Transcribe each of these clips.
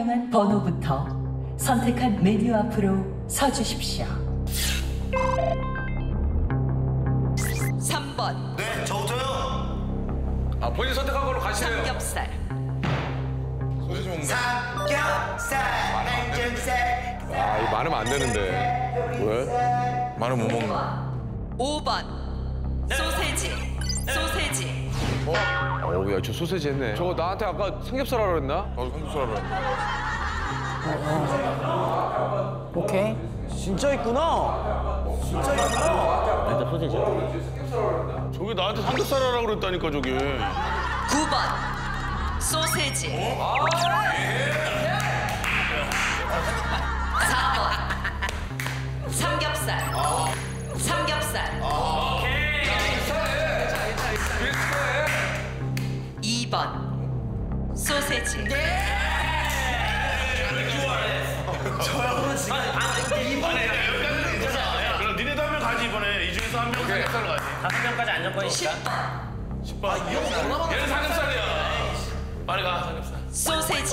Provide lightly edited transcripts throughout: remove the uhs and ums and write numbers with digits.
선명한 번호부터 선택한 메뉴 앞으로 서주십시오. 3번. 네, 저부터요. 아, 본인 선택한 걸로 가시래요. 삼겹살. 삼겹살, 한정살. 아, 이거 많으면 안 되는데. 왜? 말은 못 먹는 거. 5번. 소세지. 소세지. 어우, 야, 저 소세지 했네. 저거 나한테 아까 삼겹살 하라 그랬나? 나도 삼겹살 하려. 오케이. 진짜 있구나. 일단 소세지. 저게 나한테 삼겹살 하라 그랬다니까, 저게. 9번. 소세지. 4번. 삼겹살. 삼겹살. 2번. 소세지. 그럼 니네도 한 명 가지, 이번에. 이 중에서 한 명 삼겹살로 가지. 5명까지 안정권이니까. 10번. 얘는 삼겹살이야. 빨리 가, 삼겹살. 소세지.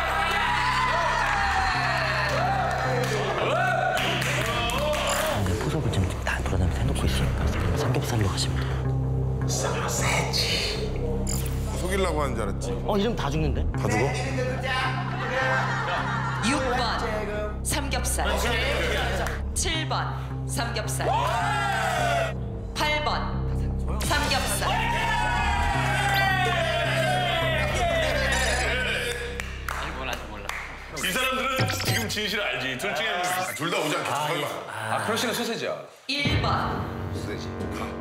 후석을 지금 다 돌아다니면서 해놓고 있으니까 삼겹살로 가시면 돼요. 속이려고 하는 줄 알았지. 이러면 다 죽는데? 다 죽어? 6번. 삼겹살. 7번. 삼겹살. 8번. 삼겹살. 이 사람들은 지금 진실 알지. 둘 중에 둘 다 오지 않겠어, 설마. 아, 크러쉬는 소세지야. 1번. 소세지.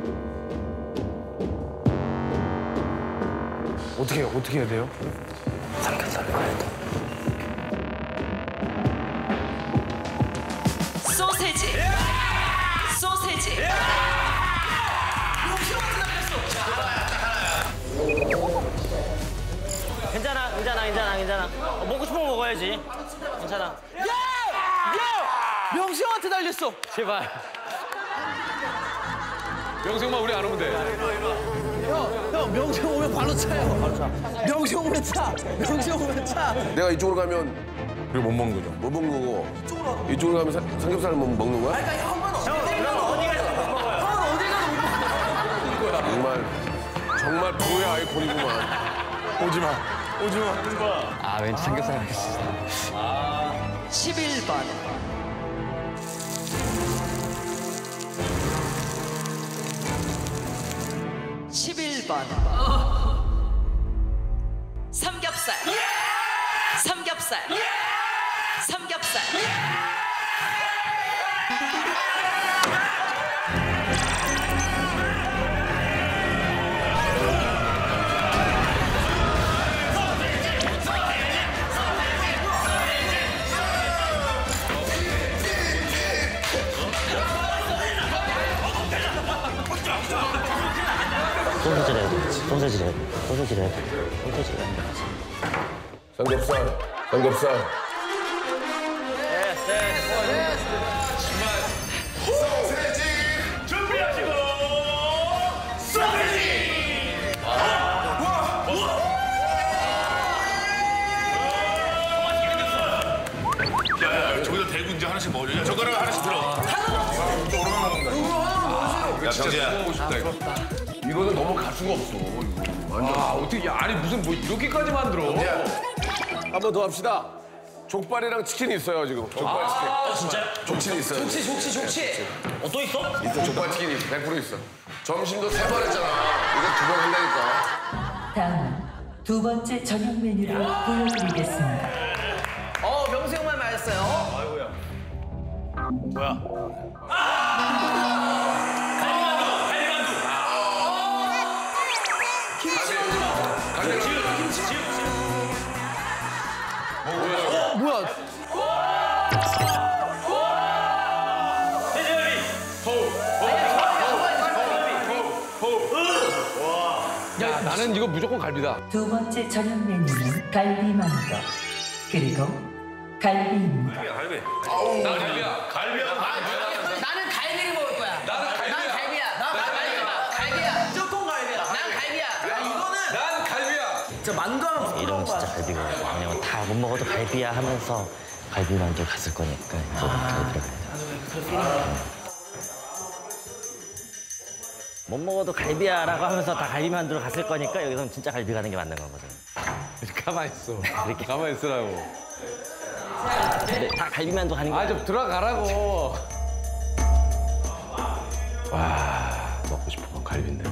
어떻게 해야 돼요? 삼겹살로 가야 돼. 소세지. 소세지. 괜찮아. 먹고 싶은 거 먹어야지. 괜찮아. 명수 형한테 달렸어. 제발. 명색만 우리 안 오면 돼. 형, 명수 형 오면 발로 차요. 명수 형 오면 차. 명수 형 오면 차. 내가 이쪽으로 가면 그리고 못 먹는 거죠. 못 먹는 거고 이쪽으로 가면 삼겹살을 먹는 거야? 정말 부의 아이콘이구만. 오지 마. 왠지 삼겹살 하겠어. 11번. 삼겹살. 삼겹살. 삼겹살. 소세지를 해야 돼. 삼겹살. 소세지 준비하시고 소세지. 야, 저기다 대고 이제 하나씩 먹어. 야, 젓가락 하나씩 들어. 또 오랜만에 먹는다. 야, 병재야. 먹고 싶다, 이거. 이거는 넘어갈 수가 없어. 이거. 완전. 어떻게, 야, 아니, 무슨 뭐 이렇게까지 만들어. 한 번 더 합시다. 족발이랑 치킨이 있어요 지금. 족발 치킨. 진짜? 족치이 있어요. 좋지. 또 있어? 있어. 족발 치킨이 100% 있어. 점심도 3번 했잖아. 이거 2번 한다니까. 다음은 두 번째 저녁 메뉴를 보여드리겠습니다. 명수 형만 말했어요. 뭐야? 뭐야? 야, 나는 이거 무조건 갈비다. 두 번째 저녁 메뉴는 갈비만두 그리고 갈비입니다. 갈비. 나 갈비야. 갈비야. 나는 갈비를 먹을 거야. 나는 갈비야. 난 갈비야. 난 갈비야. 갈비야. 무조건 갈비야. 난 갈비야. 야, 이거는 난 갈비야. 진짜 만두하면 부끄러운 이러면 진짜 거야. 갈비가 왜냐면 다 못 먹어도 갈비야 하면서 갈비만두 갔을 거니까 이거 갈비 들어가야 돼. 못 먹어도 갈비야라고 하면서 다 갈비만두로 갔을 거니까 여기서는 진짜 갈비 가는 게 맞는 거거든. 가만히 있어. 가만히 있으라고. 근데 다 갈비만두 가는 게 아, 좀 들어가라고. 와, 먹고 싶은 건 갈비인데.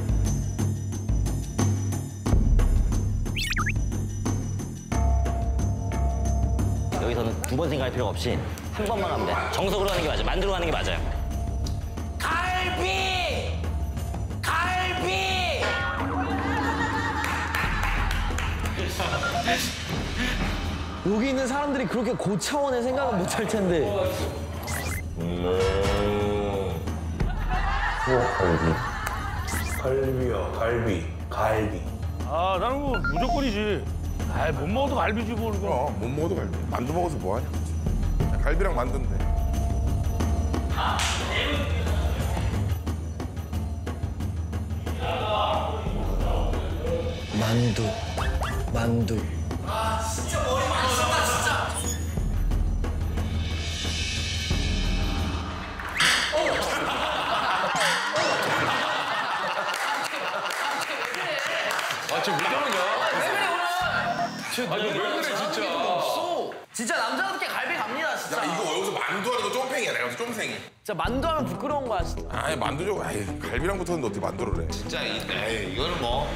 여기서는 두 번 생각할 필요가 없이 한 번만 가면 돼. 정석으로 가는 게 맞아. 만두로 가는 게 맞아요. 갈비! 갈비! 여기 있는 사람들이 그렇게 고차원의 생각은 못 할 텐데. 갈비요, 갈비. 아, 나는 뭐 무조건이지. 아, 못 먹어도 갈비지 뭐 이거. 못 먹어도 갈비. 만두 먹어서 뭐하냐. 갈비랑 만두인데. 만두. 아, 쟤왜 저러냐? 왜 그래, 진짜. 진짜 남자답게 갈비 갑니다, 진짜. 야, 이거 여기서 만두하는 거 쫌팽이야. 내가 여기서 쫌팽이. 진짜 만두하면 부끄러운 거야, 진짜. 아이, 만두 좀. 아이, 갈비랑 붙었는데 어떻게 만두를 해. 진짜 에이, 이거는 뭐.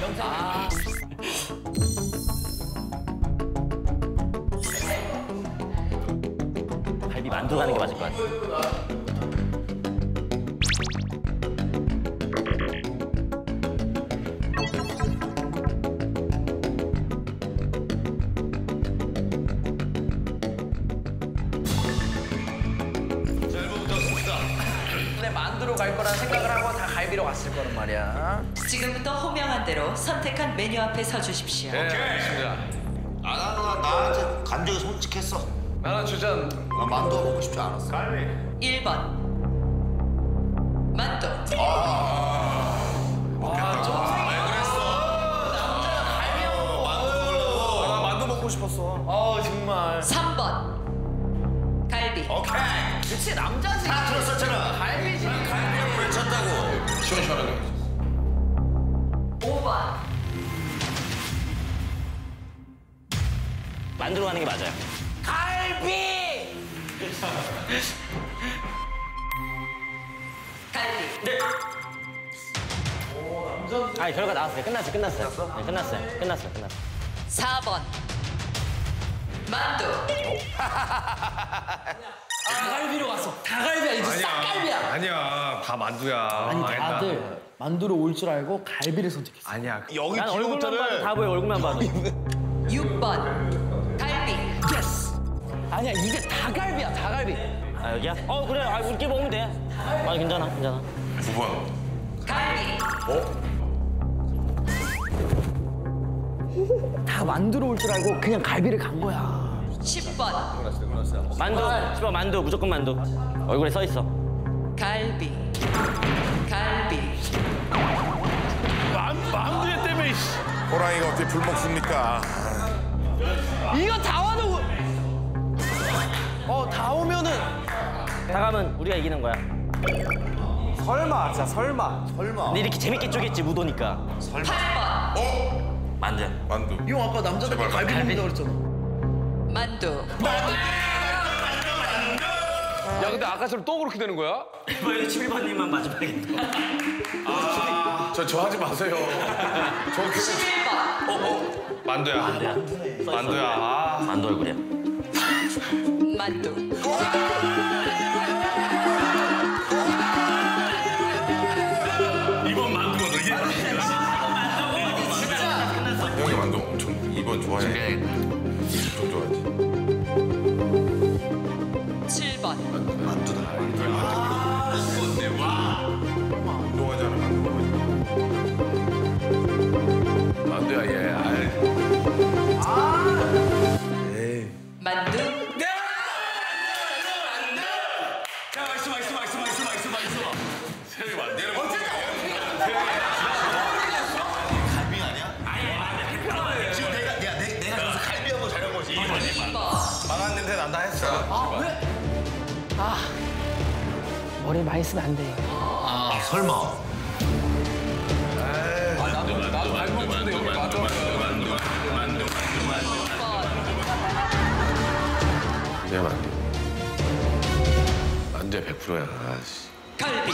갈비 만두 가는 게 맞을 것 같아. 근데 만두로 갈 거란 생각을 하고 다 갈비로 갔을 거란 말이야. 지금부터 호명한 대로 선택한 메뉴 앞에 서 주십시오. 네, 알겠습니다. 나한테 감정이 솔직했어. 나는 주전. 나 만두가 먹고 싶지 않았어. 1번 만두. 나 만두 먹고 싶었어. 아, 정말. 3번 갈비. 그치, 남자지. 다 들었었잖아. 갈비지. 갈비라고 외쳤다고. 시원시원하게. 5번 만두로 가는 게 맞아요. 갈비! 갈비. 아, 결과 나왔어요. 끝났어요. 네, 끝났어요. 4번 만두. 다 갈비로 갔어. 다 갈비야. 이제 싹 갈비야. 아니야, 다 만두야. 아니, 다들 만두로 올 줄 알고 갈비를 선택했어. 아니야. 여기 난 얼굴만 봐도 다 보여. 얼굴만 봐도. 6번 갈비. 예스! 아니야, 이게 다 갈비야, 다 갈비. 아, 여기야? 그래. 아, 우리끼리 먹으면 돼. 아, 괜찮아. 9번. 갈비. 다 만두로 올 줄 알고 그냥 갈비를 간 거야. 10번 만두. 집어 만두. 무조건 만두. 얼굴에 써 있어. 갈비. 갈비. 만두에 때문에. 씨. 호랑이가 어떻게 불 먹습니까? 이거 다 와도 다 오면은 다 가면 우리가 이기는 거야. 설마, 진짜 설마. 근데 이렇게 재밌게 쪼겠지, 무도니까. 8번 만두. 만두. 형 아까 남자들 제발, 갈비 갈비. 먹는다 그랬잖아. 만두. 야, 근데 아까처럼 또 그렇게 되는 거야? 이번에 11번님만 마지막에. 저 하지 마세요. 11번 만두야. 만두야. 아. 만두 얼굴이야. 만두. 이번 만두가 이게. 형이 만두 엄청 2번 좋아해. 엄청 좋아하지. 7번 운동하잖아, 만두. 만두야, 얘. 만두. 갈비 아니야? 지금 내가 머리 많이 쓰면 안 돼. 아 설마. 나도 알고 있는데 여기 맞아. 내가 만두야 100%야. 아씨. 갈비.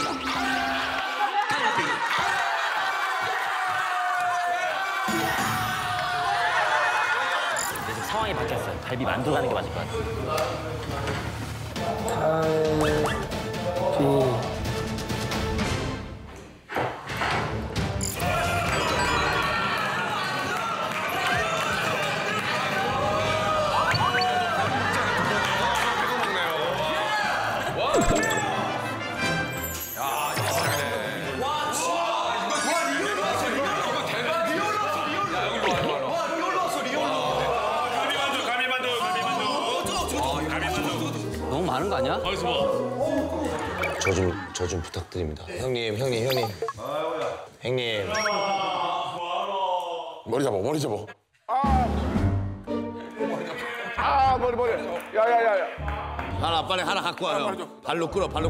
지금 상황이 바뀌었어요. 갈비 만두 가는 게 맞을 것 같아요. 너무 많은 거 아니야? 저 좀 부탁드립니다. 형님. 형님. 머리 잡아. 아, 머리. 야야야야. 빨리 하나 갖고 와요. 발로 끌어. 빨리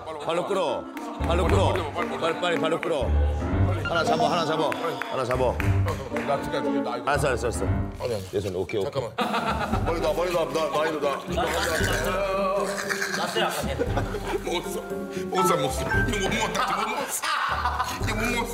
발로 끌어. 하나 잡아. 나 지금 알았어. 예선 오케이. 잠깐만. 머리 놔. 나 많이 놔. 났어요, 아까 걔. 먹었어. 이거 못 먹었어. 이거 못 먹었어.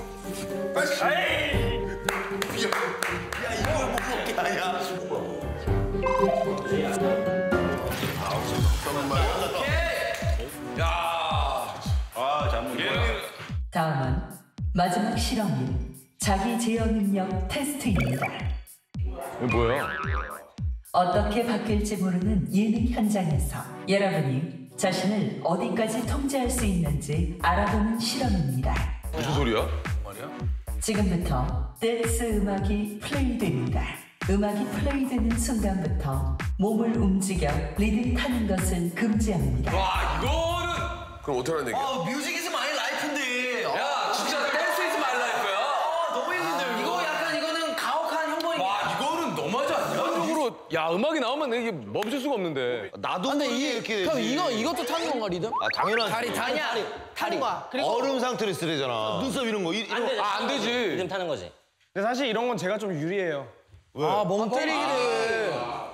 다음은 마지막 실험인 자기 제어 능력 테스트입니다. 이거 뭐야? 어떻게 바뀔지 모르는 예능 현장에서 여러분이 자신을 어디까지 통제할 수 있는지 알아보는 실험입니다. 무슨 소리야? 지금부터 댄스 음악이 플레이됩니다. 음악이 플레이되는 순간부터 몸을 움직여 리듬 타는 것을 금지합니다. 와 이거는 그럼 어떻게 하는 얘기야? 뮤직 이즈 마이 라이프인데. 야 진짜 댄스 이즈 마이 라이프야. 너무 힘든데. 이거 약간 이거는 가혹한 형벌이. 와 이거는 너무하지 않냐? 기본적으로 야 음악이 나오면 이게 멈출 수가 없는데. 나도 근데 이렇게 형 되지. 이것도 타는 건가 리듬? 아 당연하지. 다리 타는 거야. 그리고 얼음 상태로 쓰래잖아. 눈썹 이런 거. 안 되죠. 안 되지. 리듬 타는 거지. 근데 사실 이런 건 제가 좀 유리해요. 몸 때리기를.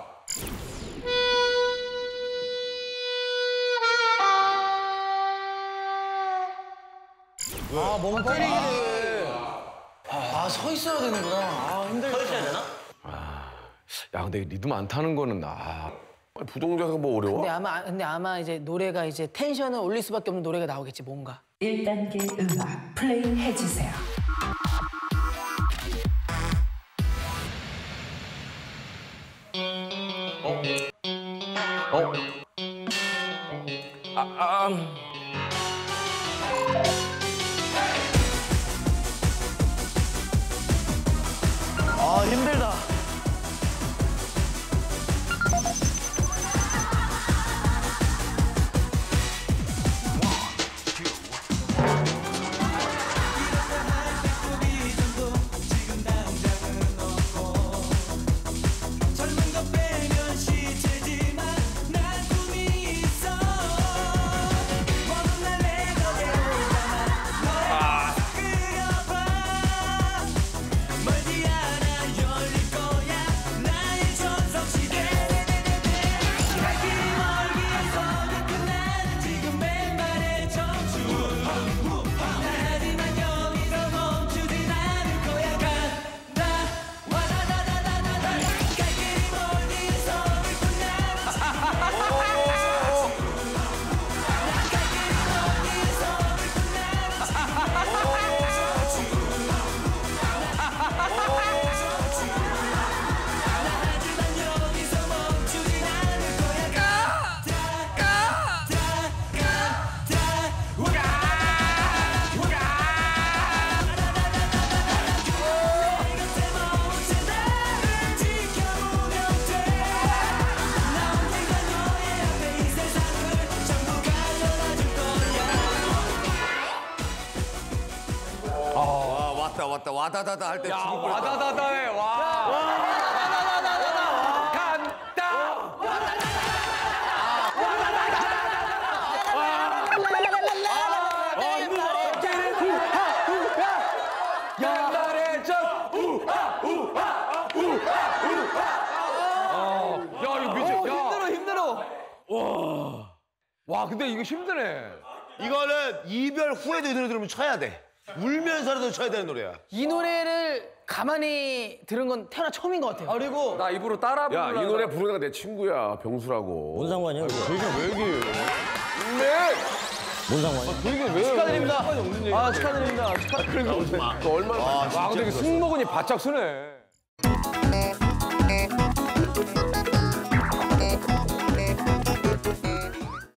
몸 때리기를. 서 있어야 되는구나. 힘들겠다. 서 있어야 되나? 야 근데 리듬 안 타는 거는 부동자가 뭐 어려워? 근데 아마 이제 노래가 이제 텐션을 올릴 수밖에 없는 노래가 나오겠지 뭔가. 1단계 음악 플레이 해주세요. 힘들다. 왔다. 와다다다 할 때 죽을 뻔했다. 와다다다해 와. 간다. 옛날에 저 우아 우아 우아 우아. 야 이거 미쳐. 힘들어. 와 근데 이거 힘드네. 이거는 이별 후에도 이 노래 들으면 쳐야 돼. 울면서라도 쳐야 되는 노래야. 이 노래를 가만히 들은 건 태어나 처음인 것 같아요. 그리고 나 입으로 따라 부르려. 야, 이 노래 부르는 애가 내 친구야, 병수라고. 뭔 상관이야? 왜 얘기해? 뭔 상관이야? 축하드립니다. 아 축하드립니다. 너 얼마나. 와 근데 이게 승모근이 바짝 서네.